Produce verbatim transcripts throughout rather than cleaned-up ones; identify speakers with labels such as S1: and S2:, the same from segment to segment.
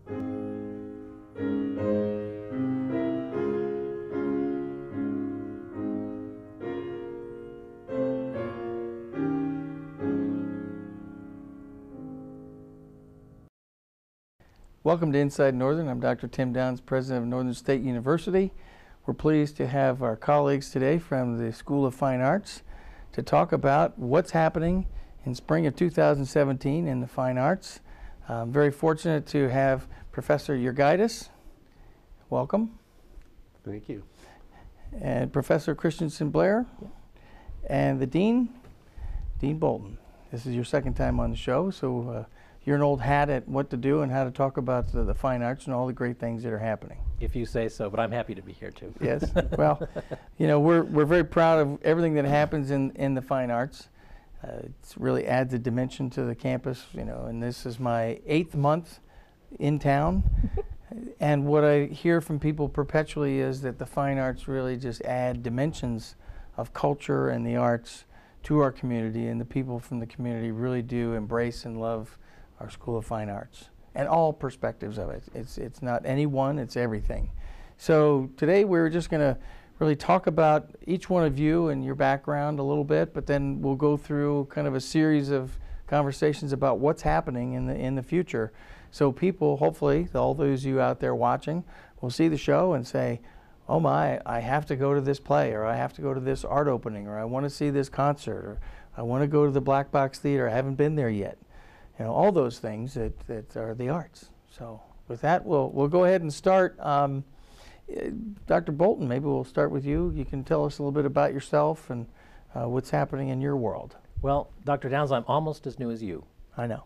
S1: Welcome to Inside Northern. I'm Doctor Tim Downs, President of Northern State University. We're pleased to have our colleagues today from the School of Fine Arts to talk about what's happening in spring of two thousand seventeen in the fine arts. I'm very fortunate to have Professor Yurgaitis. Welcome.
S2: Thank you.
S1: And Professor Christensen Blair. Yeah. And the Dean, Dean Boulton. This is your second time on the show, so uh, you're an old hat at what to do and how to talk about the, the fine arts and all the great things that are happening.
S2: If you say so, but I'm happy to be here too.
S1: Yes. Well, you know, we're, we're very proud of everything that happens in, in the fine arts. Uh, it really adds a dimension to the campus, you know, and this is my eighth month in town. And what I hear from people perpetually is that the fine arts really just add dimensions of culture and the arts to our community, and the people from the community really do embrace and love our School of Fine Arts and all perspectives of it. It's, it's not any one, it's everything. So today we're just going to really talk about each one of you and your background a little bit, but then we'll go through kind of a series of conversations about what's happening in the, in the future. So people, hopefully, all those of you out there watching, will see the show and say, oh my, I have to go to this play, or I have to go to this art opening, or I want to see this concert, or I want to go to the Black Box Theater, I haven't been there yet. You know, all those things that, that are the arts. So with that, we'll, we'll go ahead and start. Um, Doctor Boulton, maybe we'll start with you. You can tell us a little bit about yourself and uh, what's happening in your world.
S2: Well, Doctor Downs, I'm almost as new as you.
S1: I know.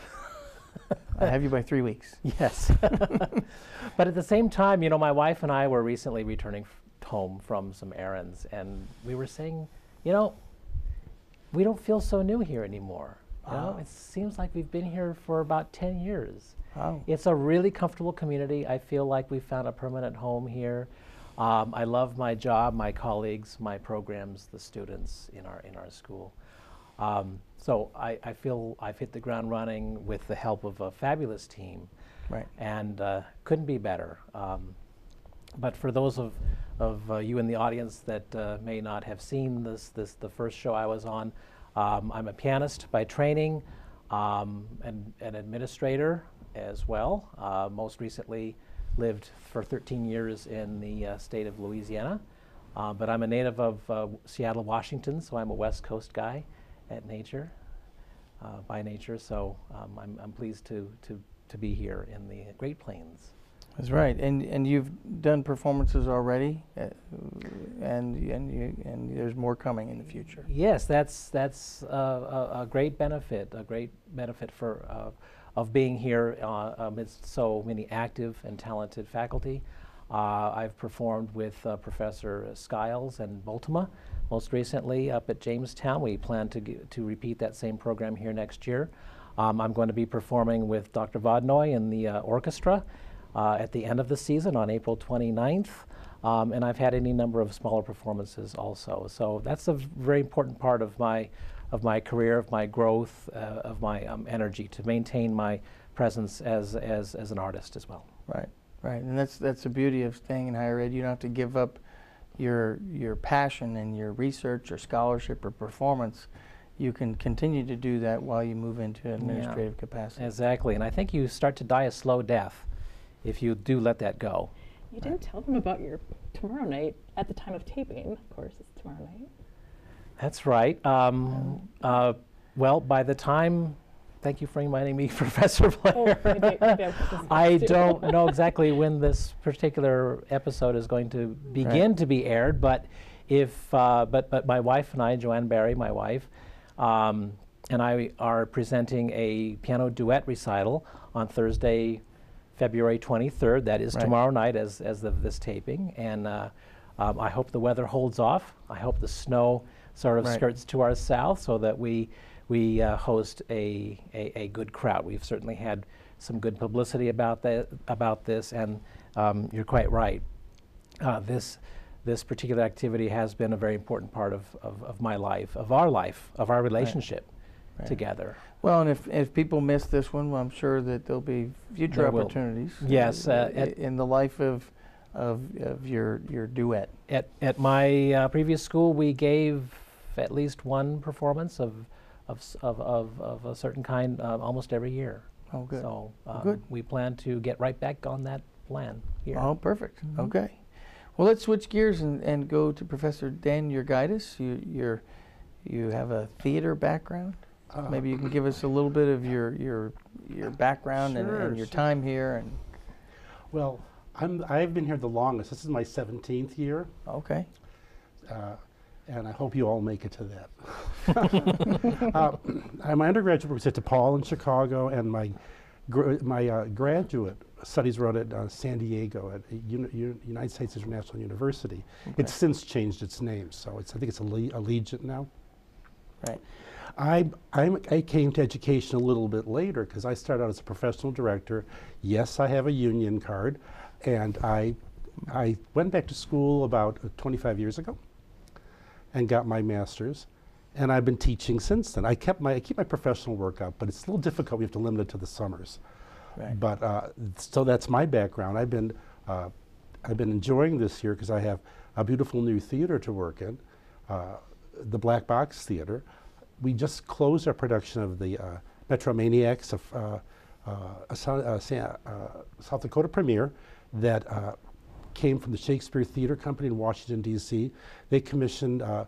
S1: I have you by three weeks.
S2: Yes. But at the same time, you know, my wife and I were recently returning f home from some errands, and we were saying, you know, we don't feel so new here anymore. You know,
S1: Oh.
S2: it seems like we've been here for about ten years.
S1: Oh.
S2: It's a really comfortable community. I feel like we found a permanent home here. Um, I love my job, my colleagues, my programs, the students in our, in our school. Um, so I, I feel I've hit the ground running with the help of a fabulous team.
S1: Right.
S2: And uh, couldn't be better. Um, but for those of, of uh, you in the audience that uh, may not have seen this, this, the first show I was on, Um, I'm a pianist by training, um, and an administrator as well. Uh, most recently lived for thirteen years in the uh, state of Louisiana. Uh, but I'm a native of uh, Seattle, Washington, so I'm a West Coast guy at nature, uh, by nature. So um, I'm, I'm pleased to, to, to be here in the Great Plains.
S1: That's right. And, and you've done performances already, uh, and, and, you, and there's more coming in the future.
S2: Yes, that's, that's uh, a, a great benefit, a great benefit for, uh, of being here uh, amidst so many active and talented faculty. Uh, I've performed with uh, Professor Skiles and Boulton, most recently up at Jamestown. We plan to, g to repeat that same program here next year. Um, I'm going to be performing with Doctor Vodnoy in the uh, orchestra Uh, at the end of the season on April twenty-ninth, um, and I've had any number of smaller performances also. So that's a very important part of my, of my career, of my growth, uh, of my um, energy, to maintain my presence as, as, as an artist as well.
S1: Right, right, and that's, that's the beauty of staying in higher ed. You don't have to give up your, your passion and your research or scholarship or performance. You can continue to do that while you move into administrative
S2: Yeah,
S1: capacity.
S2: exactly, and I think you start to die a slow death if you do let that go.
S3: You didn't tell them about your tomorrow night at the time of taping. Of course, it's tomorrow night.
S2: That's right. Um, uh, well, by the time, thank you for reminding me, Professor Blair.
S3: Oh, maybe, maybe I
S2: I don't know exactly when this particular episode is going to begin
S1: Right.
S2: to be aired, but if, uh, but, but my wife and I, Joanne Barry, my wife, um, and I are presenting a piano duet recital on Thursday, February twenty-third. That is
S1: Right.
S2: tomorrow night as, as of this taping. And uh, um, I hope the weather holds off. I hope the snow sort of
S1: Right.
S2: skirts to our south so that we, we uh, host a, a, a good crowd. We've certainly had some good publicity about, that, about this, and um, you're quite right. Uh, this, this particular activity has been a very important part of, of, of my life, of our life, of our relationship.
S1: Right.
S2: together.
S1: Well, and if, if people miss this one, well, I'm sure that there'll be future
S2: There will.
S1: opportunities.
S2: Yes,
S1: uh,
S2: uh,
S1: i-
S2: at-
S1: in the life of, of, of your, your duet.
S2: At, at my uh, previous school, we gave at least one performance of, of, s- of, of, of a certain kind uh, almost every year.
S1: Oh, good.
S2: So um,
S1: good.
S2: we plan to get right back on that plan here.
S1: Oh, perfect.
S2: Mhm.
S1: Okay. Well, let's switch gears and, and go to Professor Dan Yurgaitis. You, you're, you have a theater background.
S4: Uh,
S1: Maybe you can give us a little bit of your, your, your background and,
S4: Sure,
S1: and your
S4: sure.
S1: time here. And
S4: Well, I'm, I've been here the longest. This is my seventeenth year,
S1: okay.
S4: uh, and I hope you all make it to that. uh, I- my undergraduate was at DePaul in Chicago, and my gr my uh, graduate studies were out at uh, San Diego at Uni U United States International University.
S1: Okay.
S4: It's since changed its name, so it's I think it's Alle Allegiant now.
S1: Right.
S4: I, I'm, I came to education a little bit later because I started out as a professional director. Yes, I have a union card, and I, I went back to school about uh, twenty-five years ago and got my master's, and I've been teaching since then. I kept my, I keep my professional work up, but it's a little difficult. We have to limit it to the summers.
S1: Right.
S4: But uh, so that's my background. I've been, uh, I've been enjoying this year because I have a beautiful new theater to work in, uh, the Black Box Theater. We just closed our production of the uh, Metromaniacs of uh, uh, a Sou- uh, Sa- uh, South Dakota premiere that uh, came from the Shakespeare Theater Company in Washington, D C They commissioned uh,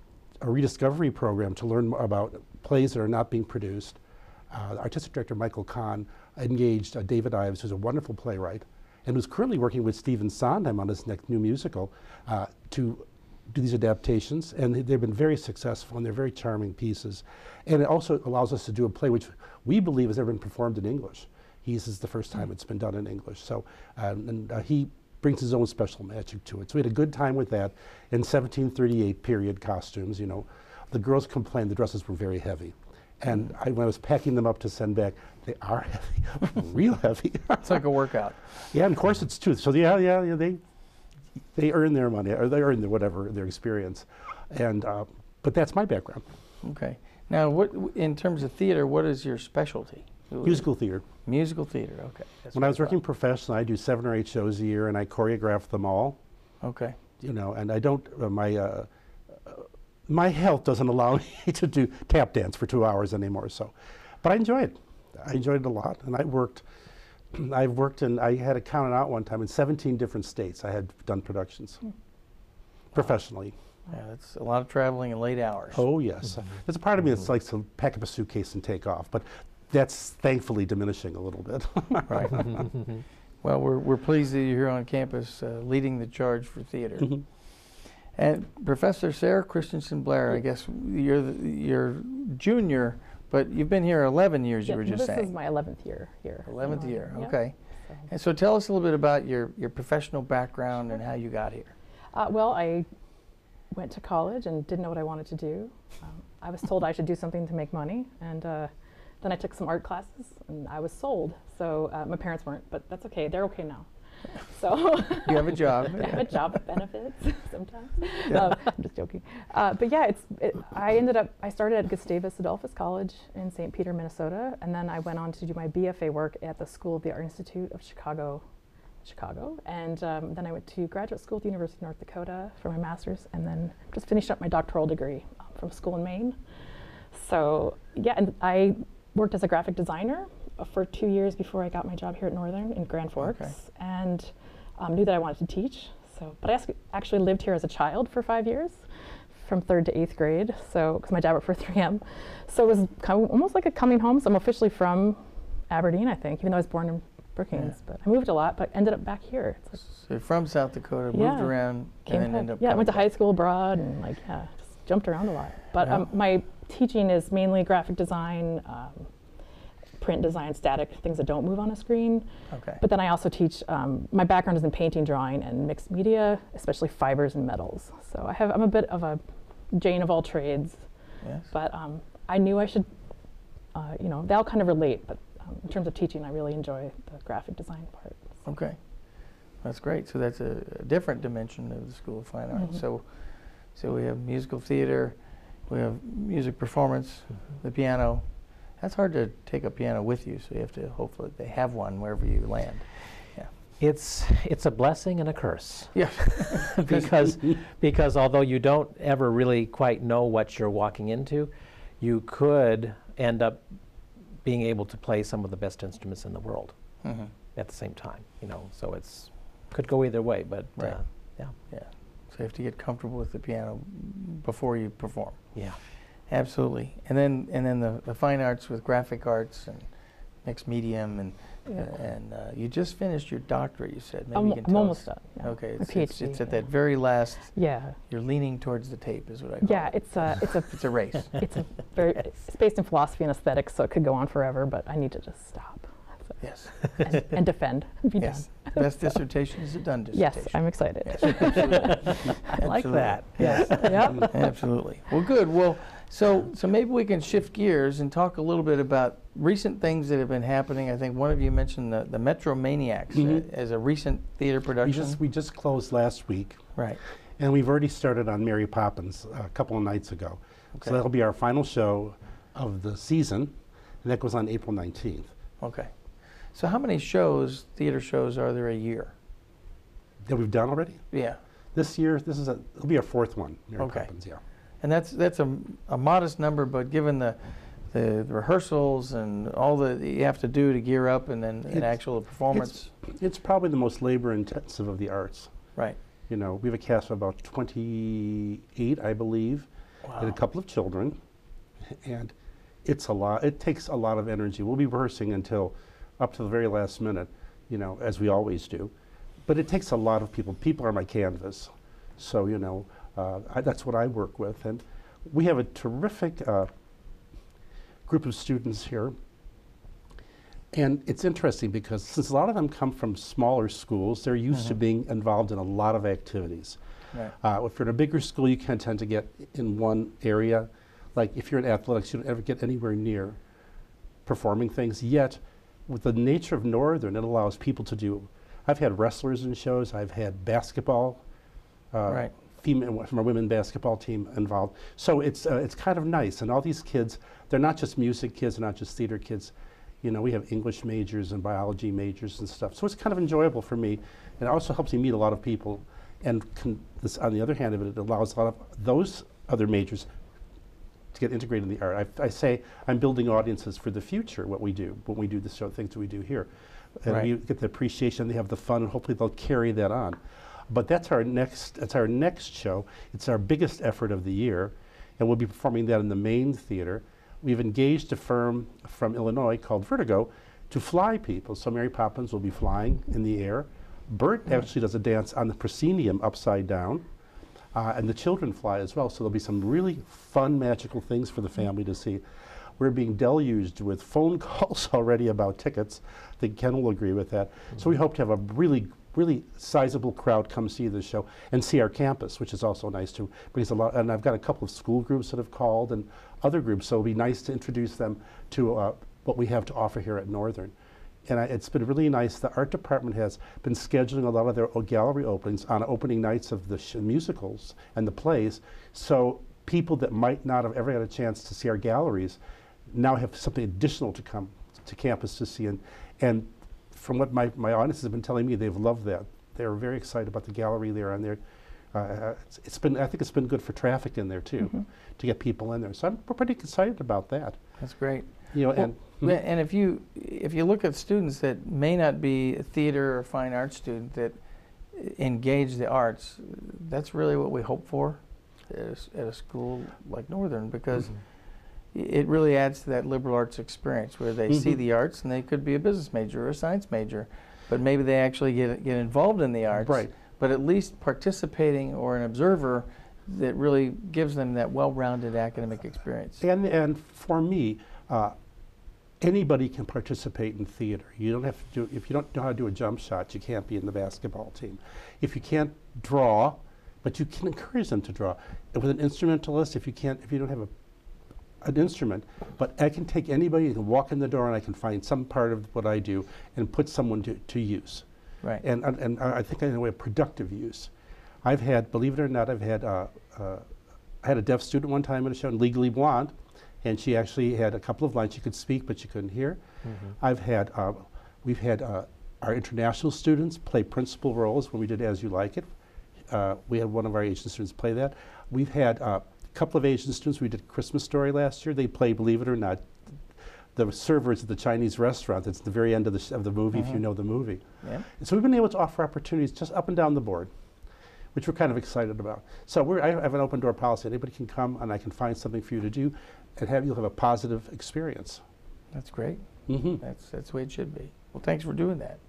S4: a rediscovery program to learn more about plays that are not being produced. Uh, the artistic director, Michael Kahn, engaged uh, David Ives, who's a wonderful playwright, and who's currently working with Stephen Sondheim on his next new musical uh, to do these adaptations, and they- they've been very successful, and they're very charming pieces. And it also allows us to do a play which we believe has ever been performed in English. He This is the first time it's been done in English. So, um, and uh, he brings his own special magic to it. So we had a good time with that. In seventeen thirty-eight period costumes, you know, the girls complained the dresses were very heavy. And I, when I was packing them up to send back, they are heavy, real heavy.
S1: It's like a workout.
S4: Yeah, and of course it's too. So yeah, yeah, yeah, they they earn their money, or they earn their whatever their experience, and uh, but that's my background.
S1: Okay. Now, what in terms of theater, what is your specialty?
S4: Musical theater.
S1: Musical theater. Okay. That's
S4: When
S1: what
S4: I was
S1: thought.
S4: working professionally, I do seven or eight shows a year, and I choreograph them all.
S1: Okay.
S4: You know, and I don't uh, my uh, uh, my health doesn't allow me to do tap dance for two hours anymore. So, but I enjoy it. I enjoyed it a lot, and I worked. I've worked in. I had it counted out one time in seventeen different states. I had done productions professionally.
S1: Yeah, that's a lot of traveling and late hours.
S4: Oh yes, there's a part of me that's likes to pack up a suitcase and take off, but that's thankfully diminishing a little bit.
S1: Right. Well, we're we're pleased that you're here on campus, uh, leading the charge for theater.
S4: Mhm.
S1: And Professor Sara Christensen Blair, I guess you're the, you're junior, but you've been here eleven years.
S3: Yeah,
S1: you were
S3: no,
S1: just
S3: this
S1: saying.
S3: is my eleventh year here. in
S1: eleventh
S3: Northern,
S1: year.
S3: yeah.
S1: Okay.
S3: So,
S1: And so tell us a little bit about your your professional background and how you got here.
S3: uh, well, I went to college and didn't know what I wanted to do. Um, I was told I should do something to make money, and uh, then I took some art classes, and I was sold. So uh, my parents weren't, but that's okay. They're okay now. So
S1: You have a job.
S3: I have a job with benefits sometimes.
S1: Yeah.
S3: Um, I'm just joking. Uh, but yeah, it's. It, I ended up. I started at Gustavus Adolphus College in Saint Peter, Minnesota, and then I went on to do my B F A work at the School of the Art Institute of Chicago, Chicago, and um, then I went to graduate school at the University of North Dakota for my master's, and then just finished up my doctoral degree um, from a school in Maine. So yeah, and I worked as a graphic designer uh, for two years before I got my job here at Northern in Grand Forks,
S1: Okay.
S3: and um, knew that I wanted to teach. So, but I ac- actually lived here as a child for five years, from third to eighth grade. So, because my dad worked for three M, so it was kind of almost like a coming home. So I'm officially from Aberdeen, I think, even though I was born in Brookings.
S1: Yeah.
S3: But I moved a lot, but ended up back here. It's like,
S1: So you're from South Dakota, moved
S3: Yeah.
S1: around,
S3: came
S1: and then
S3: back-
S1: ended up
S3: yeah, I went to
S1: coming
S3: high school abroad and like yeah, just jumped around a lot. But
S1: Yeah.
S3: um, my teaching is mainly graphic design, um, print design, static things that don't move on a screen.
S1: back. Okay.
S3: But then I also teach. Um, my background is in painting, drawing, and mixed media, especially fibers and metals. So I have. I'm a bit of a Jane of all trades.
S1: Yes.
S3: But um, I knew I should. Uh, you know, they all kind of relate. But um, in terms of teaching, I really enjoy the graphic design part.
S1: Okay. That's great. So that's a, a different dimension of the School of Fine Arts.
S3: Mhm.
S1: So, so we have musical theater. we have music performance,
S2: Mhm.
S1: the piano. That's hard to take a piano with you, so you have to hopefully they have one wherever you land. Yeah.
S2: It's it's a blessing and a curse.
S1: Yeah.
S2: because because although you don't ever really quite know what you're walking into, you could end up being able to play some of the best instruments in the world
S1: Mm-hmm.
S2: at the same time. You know, so it's could go either way. But
S1: Right.
S2: uh, yeah,
S1: Yeah. So you have to get comfortable with the piano before you perform.
S2: yeah.
S1: Absolutely. And then and then the, the fine arts with graphic arts and mixed medium and
S3: Yeah.
S1: and uh, you just finished your doctorate, you said. Maybe
S3: I'm,
S1: you can
S3: I'm
S1: tell
S3: almost
S1: us.
S3: done. Yeah.
S1: Okay.
S3: My
S1: It's, it's,
S3: PhD,
S1: it's at
S3: yeah.
S1: that very last.
S3: Yeah.
S1: You're leaning towards the tape, is what I call
S3: Yeah,
S1: it.
S3: it's a it's a
S1: It's a race.
S3: it's a very it's based in philosophy and aesthetics, so it could go on forever, but I need to just stop. So-
S1: Yes.
S3: and, and defend. Be
S1: Yes. The best dissertation is a done
S3: done. Yes,
S1: dissertation.
S3: I'm excited.
S1: Yes, absolutely.
S2: I like
S1: Absolutely.
S2: that.
S3: Yes. Yep.
S1: Absolutely. Well, good. Well, so so maybe we can shift gears and talk a little bit about recent things that have been happening. I think one of you mentioned the, the Metro Maniacs
S4: Mhm.
S1: uh, as a recent theater
S4: We
S1: production.
S4: just, we just closed last week,
S1: right.
S4: and we've already started on Mary Poppins a couple of nights ago.
S1: Okay.
S4: So that'll be our final show of the season, and that goes on April nineteenth.
S1: Okay. So how many shows, theater shows, are there a year?
S4: That we've done already?
S1: Yeah.
S4: This year, this is a, it'll be our fourth one, Mary
S1: Okay.
S4: Poppins, yeah.
S1: And that's that's a, a modest number, but given the, the the rehearsals and all that you have to do to gear up and then an
S4: It's-
S1: actual performance.
S4: It's probably the most labor intensive of the arts.
S1: Right.
S4: You know, we have a cast of about twenty-eight, I believe, and a
S1: Wow.
S4: couple of children, and it's a lot. It takes a lot of energy. We'll be rehearsing until up to the very last minute, you know, as we always do. But it takes a lot of people. People are my canvas, so you know uh, I, that's what I work with, and we have a terrific uh, group of students here. And it's interesting because since a lot of them come from smaller schools, they're used to
S1: Mhm.
S4: being involved in a lot of activities.
S1: Right.
S4: Uh, if you're in a bigger school, you can tend to get in one area. Like if you're in athletics, you don't ever get anywhere near performing things. Yet, with the nature of Northern, it allows people to do. I've had wrestlers in shows. I've had basketball, uh,
S1: Right.
S4: female from our women basketball team involved. So it's uh, it's kind of nice. And all these kids, they're not just music kids, they're not just theater kids. You know, we have English majors and biology majors and stuff. So it's kind of enjoyable for me. And it also helps me meet a lot of people. And con this, on the other hand of it, it allows a lot of those other majors to get integrated in the art. I, I say I'm building audiences for the future, what we do, when we do the show, things that we do here. And
S1: Right.
S4: we get the appreciation, they have the fun, and hopefully they'll carry that on. But that's our next, that's our next show. It's our biggest effort of the year. And we'll be performing that in the main theater. We've engaged a firm from Illinois called Vertigo to fly people. So Mary Poppins will be flying in the air. Bert
S1: Mm.
S4: actually does a dance on the proscenium upside down. Uh, and the children fly as well. So there'll be some really fun, magical things for the family to see. We're being deluged with phone calls already about tickets. I think Ken will agree with that. Mm-hmm. So we hope to have a really, really sizable crowd come see the show and see our campus, which is also nice too. Because a lot, and I've got a couple of school groups that have called and other groups, so it'll be nice to introduce them to uh, what we have to offer here at Northern. And I, it's been really nice. The art department has been scheduling a lot of their o gallery openings on opening nights of the sh musicals and the plays. So people that might not have ever had a chance to see our galleries now have something additional to come to campus to see. And, and from what my, my audience has been telling me, they've loved that. They're very excited about the gallery there. And they're, uh, it's, it's been, I think it's been good for traffic in there too,
S3: Mm-hmm.
S4: to get people in there. So I'm, we're pretty excited about that.
S1: That's great.
S4: You know,
S1: Well,
S4: and
S1: Yeah, and if you if you look at students that may not be a theater or fine arts student that engage the arts, that's really what we hope for at a, s- at a school like Northern, because
S4: Mhm.
S1: it really adds to that liberal arts experience where they see
S4: Mhm.
S1: the arts and they could be a business major or a science major, but maybe they actually get get involved in the arts,
S4: Right.
S1: but at least participating or an observer that really gives them that well-rounded academic experience.
S4: And, and for me, uh, anybody can participate in theater. You don't have to do, if you don't know how to do a jump shot, you can't be in the basketball team. If you can't draw, but you can encourage them to draw. And with an instrumentalist, if you can't, if you don't have a, an instrument, but I can take anybody and walk in the door and I can find some part of what I do and put someone to, to use.
S1: Right.
S4: And, and, and I think in a way of productive use. I've had, believe it or not, I've had uh, uh, I had a deaf student one time at a show, Legally Blonde, and she actually had a couple of lines. She could speak, but she couldn't hear. Mm-hmm. I've had, uh, we've had uh, our international students play principal roles when we did As You Like It. Uh, we had one of our Asian students play that. We've had uh, a couple of Asian students. We did Christmas Story last year. They play, believe it or not, the servers at the Chinese restaurant. It's the very end of the, sh of the movie, mm-hmm. if you know the movie. Yeah. And so we've been able to offer opportunities just up and down the board, which we're kind of excited about. So we're, I have an open door policy. Anybody can come and I can find something for you to do and have you'll have a positive experience.
S1: That's great.
S4: Mm-hmm.
S1: That's, that's the way it should be. Well, thanks for doing that.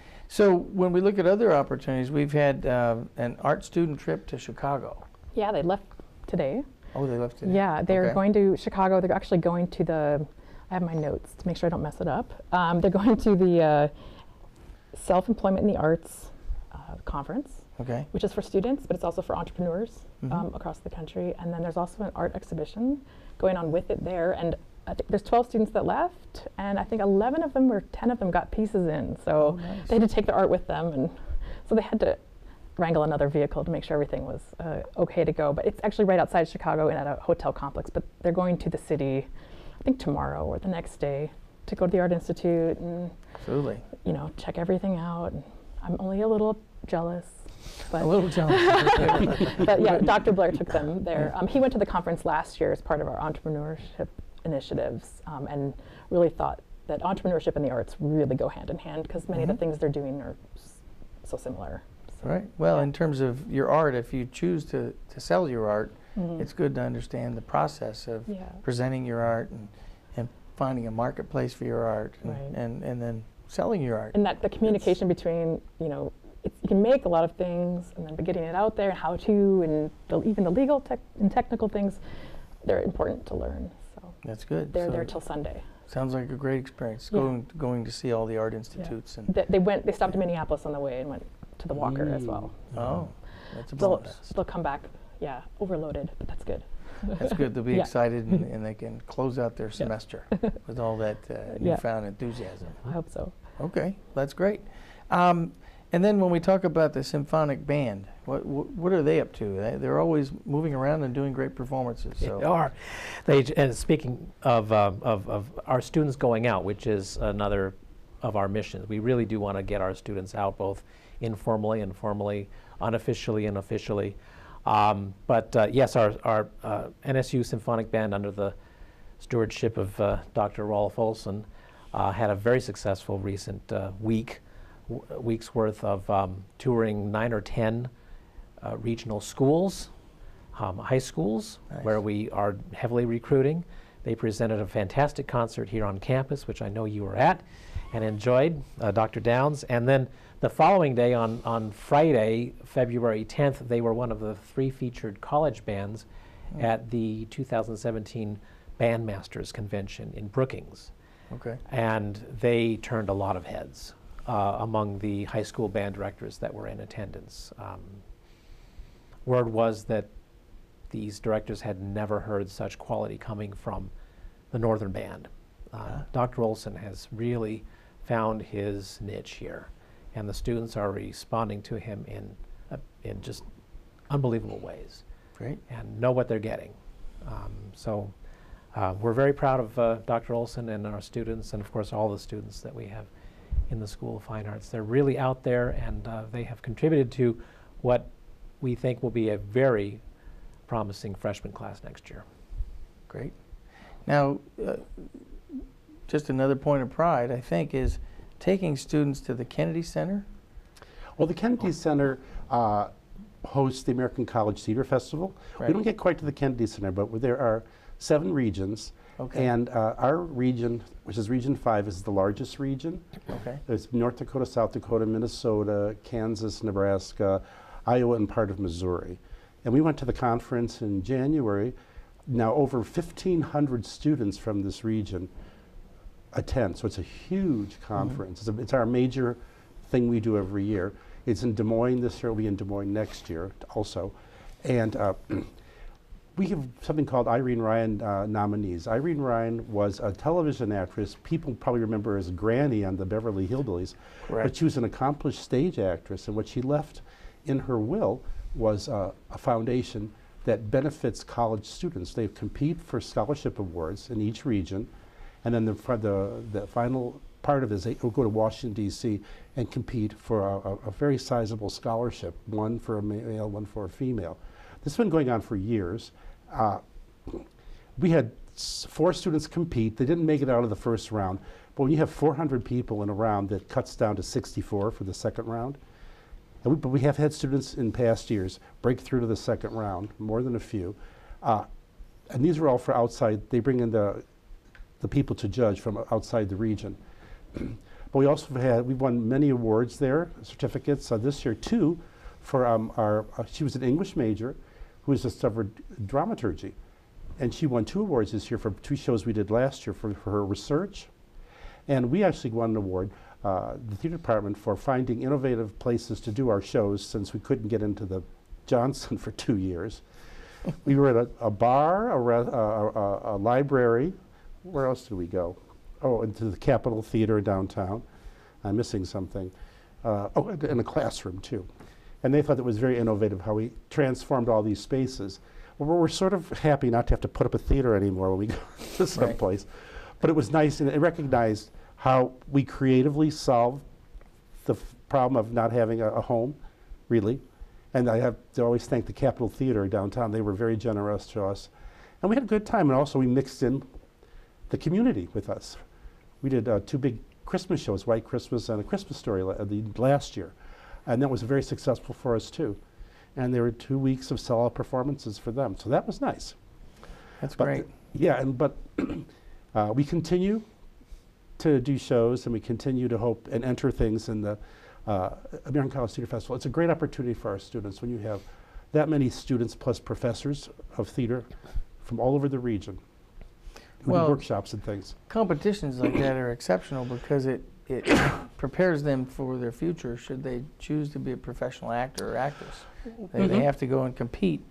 S1: So when we look at other opportunities, we've had uh, an art student trip to Chicago.
S3: Yeah, they left today.
S1: Oh, they left today?
S3: Yeah, they're
S1: okay.
S3: going to Chicago. They're actually going to the, I have my notes to make sure I don't mess it up. Um, they're going to the uh, Self-Employment in the Arts uh, conference,
S1: okay.
S3: which is for students, but it's also for entrepreneurs
S1: mm-hmm. um,
S3: across the country. And then there's also an art exhibition going on with it there. And I think there's twelve students that left, and I think eleven of them or ten of them got pieces in. So
S1: oh, nice.
S3: they had to take their art with them, and so they had to wrangle another vehicle to make sure everything was uh, okay to go. But it's actually right outside Chicago and at a hotel complex. But they're going to the city, I think tomorrow or the next day, to go to the Art Institute and
S1: Absolutely.
S3: you know check everything out. And I'm only a little jealous. But
S1: a little jealous.
S3: But yeah, Doctor Blair took them there. Um, he went to the conference last year as part of our entrepreneurship initiatives, um, and really thought that entrepreneurship and the arts really go hand in hand because many mm-hmm. of the things they're doing are s so similar. So,
S1: right. Well,
S3: yeah.
S1: in terms of your art, if you choose to, to sell your art,
S3: mm-hmm.
S1: it's good to understand the process of
S3: yeah.
S1: presenting your art and, and finding a marketplace for your art and,
S3: right.
S1: and, and then selling your art.
S3: And that the communication it's between, you know, it's, you can make a lot of things and then but getting it out there and how to and the, even the legal tech and technical things, they're important to learn. So
S1: that's good.
S3: They're
S1: so
S3: there till Sunday.
S1: Sounds like a great experience.
S3: Yeah.
S1: Going going to see all the art institutes
S3: yeah.
S1: and
S3: Th they went. They stopped in Minneapolis on the way and went to the Walker
S4: mm.
S3: as well.
S1: Oh, that's a
S3: they'll,
S1: bonus.
S3: they'll come back, yeah, overloaded, but that's good.
S1: That's good. They'll be
S3: yeah.
S1: excited and, and they can close out their semester yeah. with all that uh,
S3: yeah.
S1: newfound enthusiasm.
S3: I hope so.
S1: Okay, that's great. Um, and then when we talk about the symphonic band, what what, what are they up to? They, they're always moving around and doing great performances. So.
S2: They are. They, and speaking of, uh, of, of our students going out, which is another of our missions, we really do want to get our students out both informally and formally, unofficially and officially. Um, but uh, yes, our, our uh, N S U Symphonic Band under the stewardship of uh, Doctor Rolf Olson uh, had a very successful recent uh, week, w week's worth of um, touring nine or ten uh, regional schools, um, high schools, nice. Where we are heavily recruiting. They presented a fantastic concert here on campus, which I know you were at and enjoyed, uh, Doctor Downs. And then the following day, on, on Friday, February tenth, they were one of the three featured college bands mm. at the two thousand seventeen Bandmasters Convention in Brookings.
S1: Okay. And
S2: they turned a lot of heads uh, among the high school band directors that were in attendance. Um, word was that these directors had never heard such quality coming from the Northern Band. Uh, yeah. Doctor Olson has really found his niche here, and the students are responding to him in uh, in just unbelievable ways.
S1: Great.
S2: And know what they're getting. Um, so uh, we're very proud of uh, Doctor Olson and our students, and of course all the students that we have in the School of Fine Arts. They're really out there, and uh, they have contributed to what we think will be a very promising freshman class next year.
S1: Great. Now, uh, just another point of pride, I think, is taking students to the Kennedy Center.
S4: Well, the Kennedy Center uh, hosts the American College Theater Festival.
S1: Right.
S4: We don't get quite to the Kennedy Center, but there are seven regions.
S1: Okay.
S4: And uh, our region, which is Region five, is the largest region.
S1: Okay.
S4: There's North Dakota, South Dakota, Minnesota, Kansas, Nebraska, Iowa, and part of Missouri. And we went to the conference in January. Now over fifteen hundred students from this region attend, so it's a huge conference. Mm-hmm. it's, a, it's our major thing we do every year. It's in Des Moines this year, it'll be in Des Moines next year also. And uh, we have something called Irene Ryan uh, nominees. Irene Ryan was a television actress. People probably remember her as Granny on the Beverly Hillbillies.
S1: Correct.
S4: But she was an accomplished stage actress, and what she left in her will was uh, a foundation that benefits college students. They compete for scholarship awards in each region, and then the, the, the final part of it is they will go to Washington, D C and compete for a, a, a very sizable scholarship, one for a male, one for a female. This has been going on for years. Uh, we had s four students compete. They didn't make it out of the first round, but when you have four hundred people in a round, that cuts down to sixty-four for the second round. And we, but we have had students in past years break through to the second round, more than a few. Uh, and these are all for outside. They bring in the, the people to judge from outside the region. But we also have had, we've won many awards there, certificates uh, this year too, for um, our, uh, she was an English major who has discovered dramaturgy. And she won two awards this year for two shows we did last year for, for her research. And we actually won an award, uh, the theater department, for finding innovative places to do our shows since we couldn't get into the Johnson for two years. We were at a, a bar, a, re a, a, a library. Where else did we go? Oh, into the Capitol Theater downtown. I'm missing something. Uh, oh, and a classroom too. And they thought it was very innovative how we transformed all these spaces. Well, we're sort of happy not to have to put up a theater anymore when we go to someplace. Right. But it was nice, and it recognized how we creatively solved the f problem of not having a, a home, really. And I have to always thank the Capitol Theater downtown. They were very generous to us. And we had a good time, and also we mixed in the community with us. We did uh, two big Christmas shows, White Christmas and A Christmas Story la the last year. And that was very successful for us too. And there were two weeks of sellout performances for them. So that was nice.
S1: That's
S4: but
S1: great.
S4: Yeah, and but uh, we continue to do shows, and we continue to hope and enter things in the uh, American College Theater Festival. It's a great opportunity for our students when you have that many students plus professors of theater from all over the region who
S1: well,
S4: do workshops and things.
S1: Competitions like that are exceptional because it, it prepares them for their future should they choose to be a professional actor or actress. They,
S4: Mm-hmm.
S1: they have to go and compete,